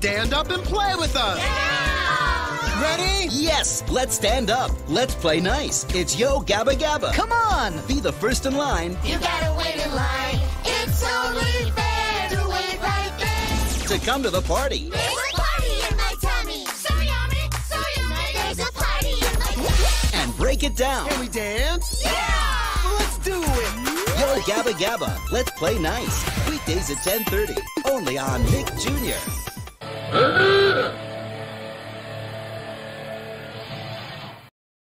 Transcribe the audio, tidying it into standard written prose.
stand up and play with us. Yeah! Ready? Yes, let's stand up. Let's play nice. It's Yo Gabba Gabba. Come on, be the first in line. You gotta wait in line. It's only fair to wait right there. To come to the party. There's a party in my tummy. So yummy, so yummy. There's a party in my tummy. And break it down. Can we dance? Yeah! Let's do it. Yo Gabba Gabba. Let's play nice. Weekdays at 10:30. Only on Nick Jr.